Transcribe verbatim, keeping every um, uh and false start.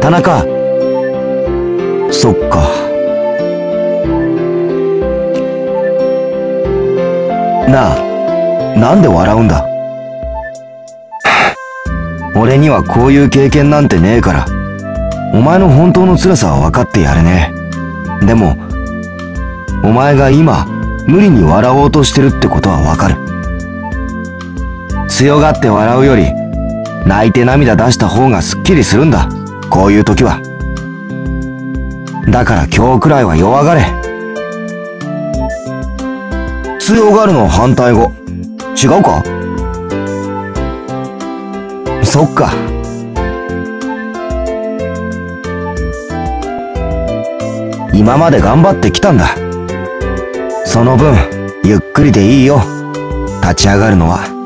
鼻か。そっか。なあ、なんで笑うんだ。俺にはこういう経験なんてねえから、お前の本当の辛さは分かってやれねえ。でも、お前が今、無理に笑おうとしてるってことは分かる。強がって笑うより、泣いて涙出した方がすっきりするんだ。こういう時は。だから今日くらいは弱がれ。強がるの反対語。違うか？そっか。今まで頑張ってきたんだ。その分、ゆっくりでいいよ。立ち上がるのは。